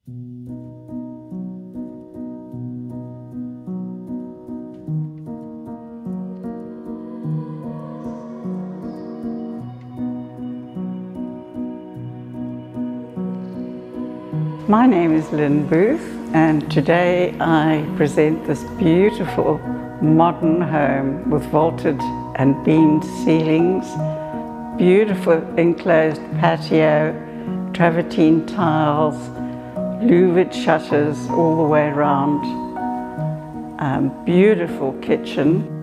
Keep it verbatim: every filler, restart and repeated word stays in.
My name is Lynn Booth, and today I present this beautiful modern home with vaulted and beamed ceilings, beautiful enclosed patio, travertine tiles, louvered shutters all the way around, um, beautiful kitchen.